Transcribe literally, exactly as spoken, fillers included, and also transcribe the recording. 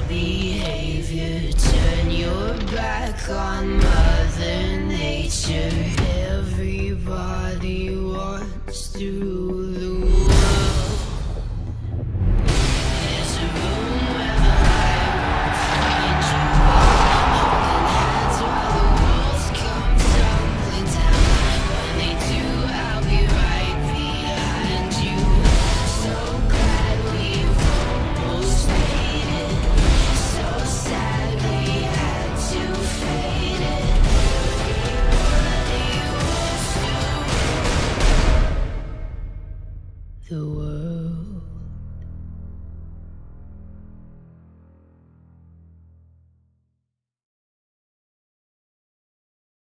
behavior. Turn your back on Mother Nature. Everybody wants to rule the world. There's a room where the light won't find you. Holding hands while the walls come tumbling down. When they do, I'll be right behind you. So glad we've almost made it. So sad we had to fade it. Everybody wants to rule the world.